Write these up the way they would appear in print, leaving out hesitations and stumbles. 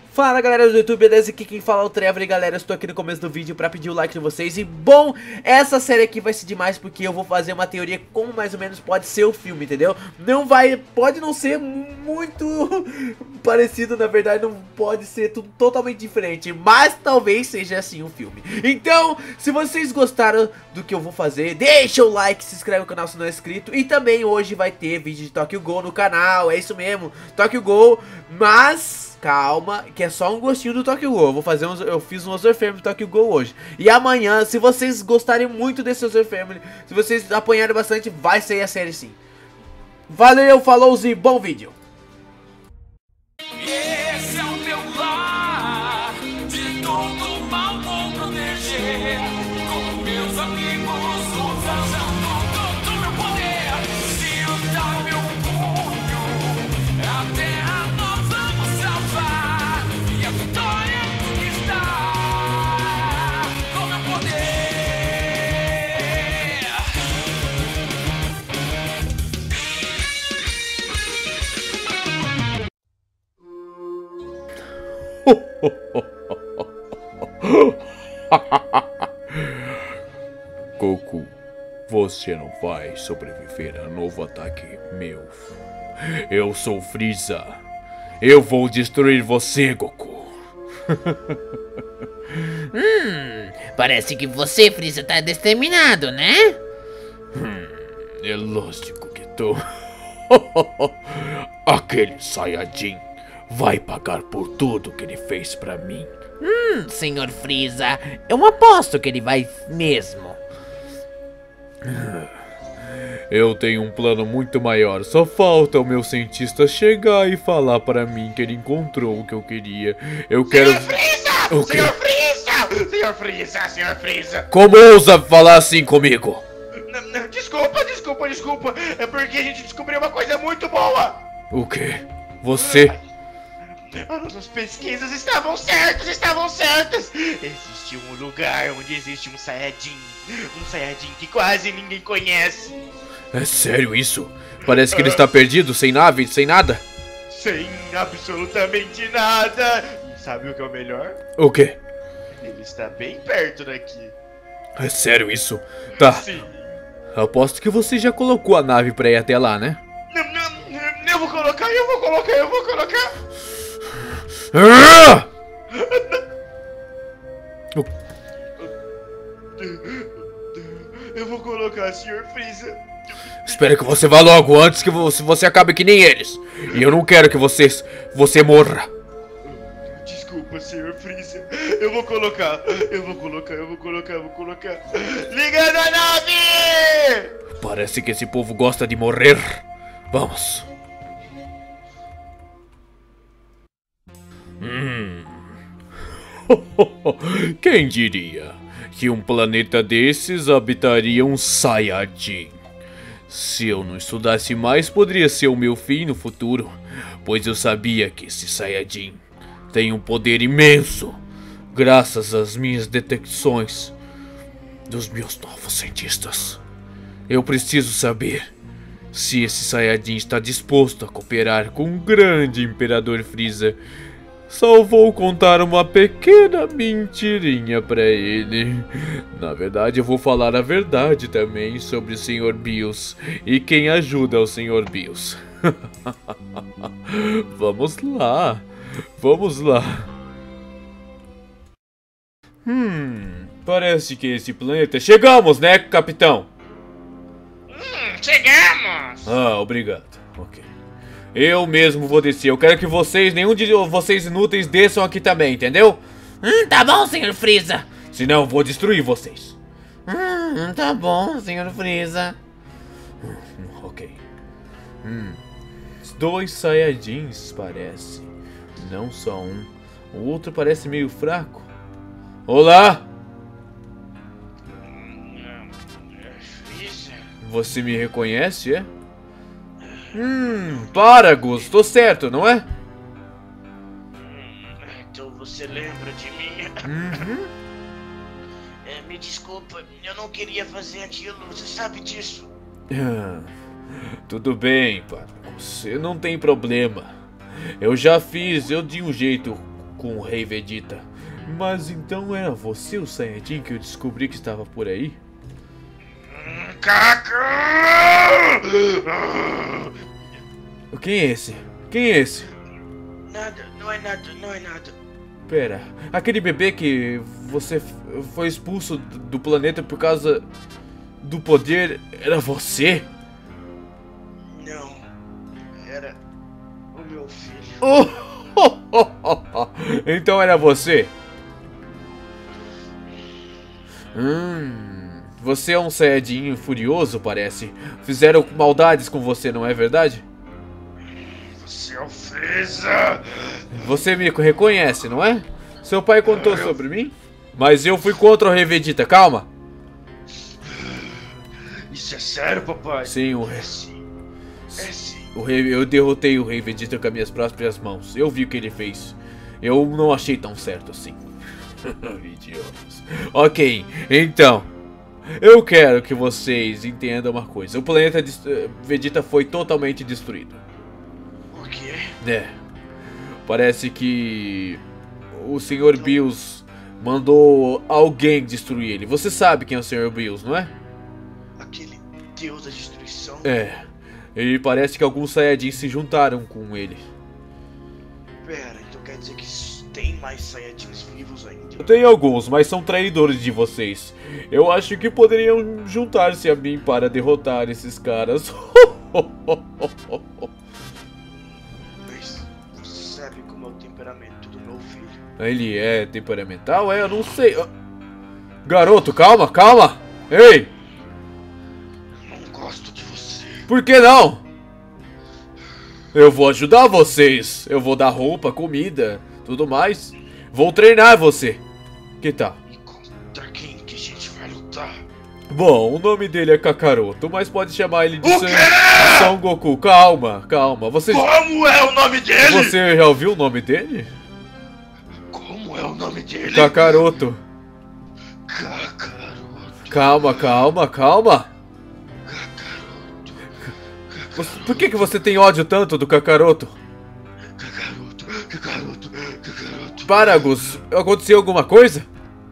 Fala galera do YouTube, beleza? Aqui quem fala é o Trevor e galera, eu estou aqui no começo do vídeo pra pedir o like de vocês. E bom, essa série aqui vai ser demais porque eu vou fazer uma teoria como mais ou menos pode ser o filme, entendeu? Não vai, pode não ser muito parecido, na verdade não pode ser tudo totalmente diferente, mas talvez seja assim um filme. Então, se vocês gostaram do que eu vou fazer, deixa o like, se inscreve no canal se não é inscrito. E também hoje vai ter vídeo de Tokyo Ghoul no canal, é isso mesmo, Tokyo Ghoul, mas... calma, que é só um gostinho do Tokyo Ghoul. Eu fiz um Other Family Tokyo Ghoul hoje. E amanhã, se vocês gostarem muito desse Other Family, se vocês apanharem bastante, vai sair a série sim. Valeu, falou e bom vídeo. Esse é o meu lar, de todo mal vou proteger. Com meus amigos, usando todo meu poder. Sinta meu punho, a terra nós vamos salvar. E a vitória está com meu poder. Goku, você não vai sobreviver a novo ataque meu. Eu sou Frieza. Eu vou destruir você, Goku. Parece que você, Frieza, tá determinado, né? É lógico que tô. Aquele Saiyajin vai pagar por tudo que ele fez pra mim. Senhor Frieza, eu aposto que ele vai mesmo. Eu tenho um plano muito maior. Só falta o meu cientista chegar e falar pra mim que ele encontrou o que eu queria. Eu quero... Senhor Frieza! O quê? Senhor Frieza! Senhor Frieza! Senhor Frieza! Como ousa falar assim comigo? Não, desculpa. É porque a gente descobriu uma coisa muito boa. O quê? Você... As nossas pesquisas estavam certas. Existe um lugar onde existe um Saiyajin que quase ninguém conhece. É sério isso? Parece que ele está perdido, sem nave, sem nada. Sem absolutamente nada. E sabe o que é o melhor? O quê? Ele está bem perto daqui. É sério isso? Tá. Sim. Aposto que você já colocou a nave pra ir até lá, né? Eu vou colocar. Ah! Eu vou colocar, Sr. Frieza. Espero que você vá logo antes que você acabe que nem eles. E eu não quero que você morra. Desculpa, Sr. Frieza. Eu vou colocar. Liga na nave! Parece que esse povo gosta de morrer. Vamos. Quem diria que um planeta desses habitaria um Saiyajin? Se eu não estudasse mais, poderia ser o meu fim no futuro, pois eu sabia que esse Saiyajin tem um poder imenso, graças às minhas detecções dos meus novos cientistas. Eu preciso saber se esse Saiyajin está disposto a cooperar com o grande Imperador Frieza. Só vou contar uma pequena mentirinha pra ele. Na verdade, eu vou falar a verdade também sobre o Sr. Bills e quem ajuda o Sr. Bills. Vamos lá. Parece que esse planeta... Chegamos, né, capitão? Chegamos! Ah, obrigado. Ok. Eu mesmo vou descer. Eu quero que vocês, nenhum de vocês inúteis, desçam aqui também, entendeu? Tá bom, Senhor Frieza. Senão eu vou destruir vocês. Tá bom, Senhor Frieza. Ok. Os dois Saiyajins parece. Não só um. O outro parece meio fraco. Olá! Frieza? Você me reconhece, é? Paragus, tô certo, não é? Então você lembra de mim? Me desculpa, eu não queria fazer aquilo, você sabe disso. Tudo bem, Paragus, não tem problema. Eu já fiz, eu de um jeito com o Rei Vegeta. Mas então era você o Saiyajin que eu descobri que estava por aí? Quem é esse? Quem é esse? Nada, não é nada, não é nada. Pera, aquele bebê que você foi expulso do planeta por causa do poder era você? Não, era o meu filho. Então era você? Você é um Saiyajin furioso, parece. Fizeram maldades com você, não é verdade? Você é o Freeza! Você me reconhece, não é? Seu pai contou sobre mim? Mas eu fui contra o Rei Vegeta, calma! Isso é sério, papai? Sim, É sim. É sim. eu derrotei o Rei Vegeta com as minhas próprias mãos. Eu vi o que ele fez. Eu não achei tão certo assim. Idiotas. Ok, então eu quero que vocês entendam uma coisa. O planeta Vegeta foi totalmente destruído. O quê? Parece que o Sr. Bills mandou alguém destruir ele. Você sabe quem é o Sr. Bills, não é? Aquele deus da destruição? E parece que alguns Saiyajins se juntaram com ele. Pera, então quer dizer que tem mais Saiyajins vivos ainda? Tem alguns, mas são traidores de vocês. Eu acho que poderiam juntar-se a mim para derrotar esses caras. Mas você sabe como é o temperamento do meu filho? Ele é temperamental? Eu não sei. Garoto, calma, calma! Ei! Não gosto de você. Por que não? Eu vou ajudar vocês. Eu vou dar roupa, comida, tudo mais. Vou treinar você. Que tal? E contra quem que a gente vai lutar? Bom, o nome dele é Kakaroto, mas pode chamar ele de O quê? Son Goku. Calma, calma. Você Como é o nome dele? já ouviu o nome dele? Como é o nome dele? Kakaroto. Kakaroto. Calma, calma, calma. Por que você tem ódio tanto do Kakaroto? Kakaroto. Kakaroto. Paragus, aconteceu alguma coisa?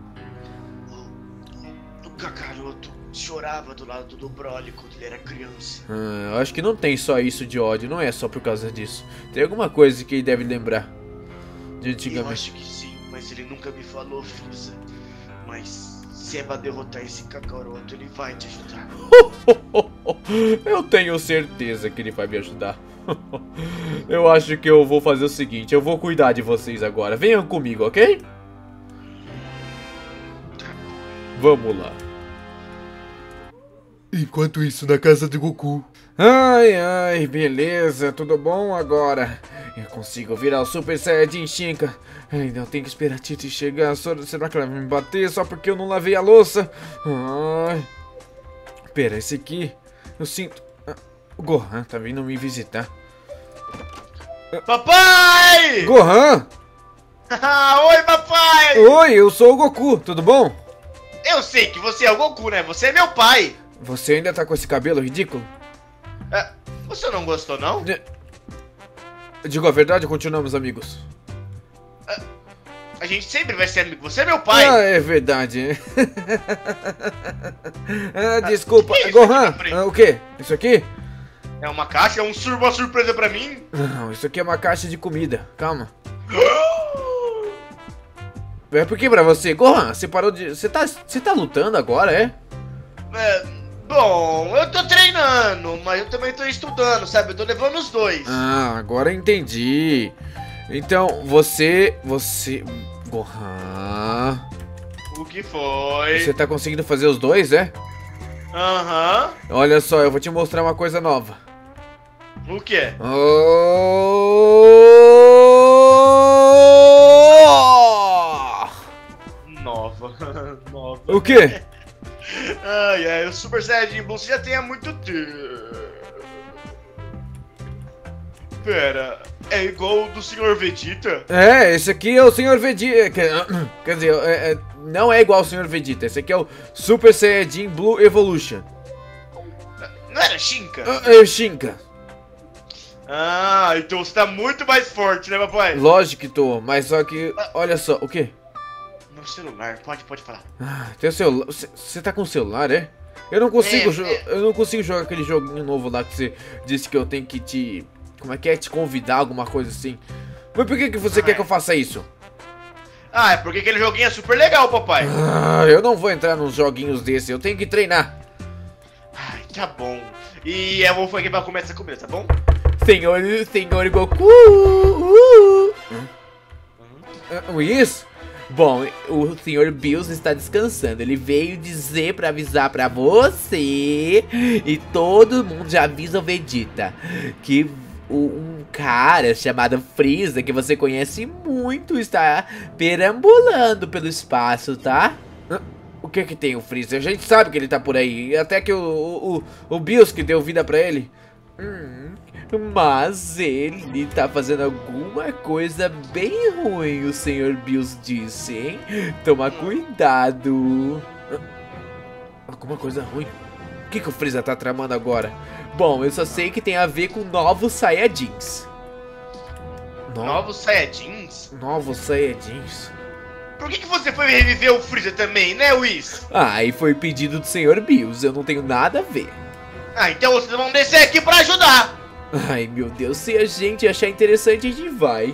O Kakaroto chorava do lado do Broly quando ele era criança. Eu acho que não tem só isso de ódio, não é só por causa disso. Tem alguma coisa que ele deve lembrar de Eu antigamente. acho que sim, mas ele nunca me falou, Freeza. Mas se é pra derrotar esse Kakaroto, ele vai te ajudar. Eu tenho certeza que ele vai me ajudar. Eu acho que eu vou fazer o seguinte, eu vou cuidar de vocês agora. Venham comigo, ok? Vamos lá. Enquanto isso, na casa do Goku. Ai, beleza, tudo bom agora? Eu consigo virar o Super Saiyajin Shinka. Ainda tenho que esperar a Titi chegar. Será que ela vai me bater só porque eu não lavei a louça? Ai. Pera, esse aqui eu sinto. O Gohan tá vindo me visitar. Papai! Gohan! Oi, papai! Oi, eu sou o Goku, tudo bom? Eu sei que você é o Goku, né? Você é meu pai! Você ainda tá com esse cabelo ridículo? Você não gostou, não? Digo a verdade, continuamos amigos. A gente sempre vai ser amigo. Você é meu pai! É verdade. Desculpa, que é isso Gohan, aqui na frente? o quê? Isso aqui? É uma caixa? É uma surpresa pra mim? Não, isso aqui é uma caixa de comida, calma. É porque pra você, Gohan, você parou de... Você tá lutando agora, é? Bom, eu tô treinando, mas eu também tô estudando, sabe? Eu tô levando os dois. Agora entendi. Então, você... Gohan... O que foi? Você tá conseguindo fazer os dois, é? Aham. Olha só, eu vou te mostrar uma coisa nova. O quê? Nova. Nova. O quê? O Super Saiyajin Blue você já tem há muito tempo. Pera, é igual o do Sr. Vegeta? Esse aqui é o Sr. Vegeta. Quer dizer, não é igual ao Sr. Vegeta. Esse aqui é o Super Saiyajin Blue Evolution. Não era Shinka? É Shinka. Ah, então você tá muito mais forte, né, papai? Lógico que tô, mas só que... Olha só, o quê? Meu celular, pode falar. Ah, tem o celular... Você tá com o celular, é? Eu não consigo, É. eu não consigo jogar aquele joguinho novo lá que você disse que eu tenho que te... Como é que é? Te convidar, alguma coisa assim. Mas por que você quer que eu faça isso? Ah, é porque aquele joguinho é super legal, papai. Ah, eu não vou entrar nos joguinhos desse, eu tenho que treinar. Ai, tá bom. E eu vou aqui pra começar comigo, tá bom? Senhor Goku! Isso? Bom, o Sr. Bills está descansando. Ele veio dizer pra avisar pra você e todo mundo já avisa o Vegeta que um cara chamado Freeza, que você conhece muito, está perambulando pelo espaço, tá? O que tem o Freeza? A gente sabe que ele tá por aí. Até que o Bills que deu vida pra ele. Mas ele tá fazendo alguma coisa bem ruim, o Sr. Bills disse, hein? Toma cuidado. Alguma coisa ruim? O que o Freeza tá tramando agora? Bom, eu só sei que tem a ver com novos Saiyajins. Novos Saiyajins? Novos Saiyajins? Por que você foi reviver o Freeza também, né, Whis? Ah, e foi pedido do Sr. Bills, eu não tenho nada a ver. Ah, então vocês vão descer aqui pra ajudar. Ai, meu Deus, se a gente achar interessante, a gente vai.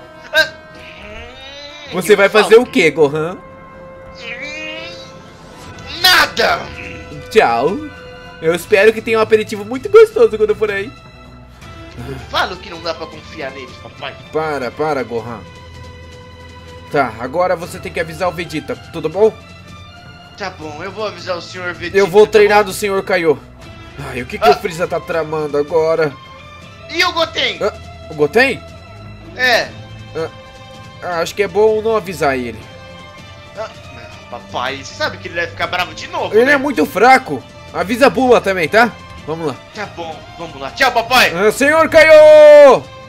Você vai fazer o que, Gohan? Nada! Tchau. Eu espero que tenha um aperitivo muito gostoso quando eu for aí. Falo que não dá pra confiar neles, papai. Para, Gohan. Tá, agora você tem que avisar o Vegeta, tudo bom? Tá bom, eu vou avisar o Sr. Vegeta. Eu vou treinar tá do Sr. Kaiô. Ai, o que o Freeza tá tramando agora? E o Goten? O Goten? É. Acho que é bom não avisar ele. Papai, você sabe que ele vai ficar bravo de novo, Ele né? é muito fraco. Avisa a Buma também, tá? Vamos lá. Tá bom, vamos lá. Tchau, papai. Sr. Kaiô!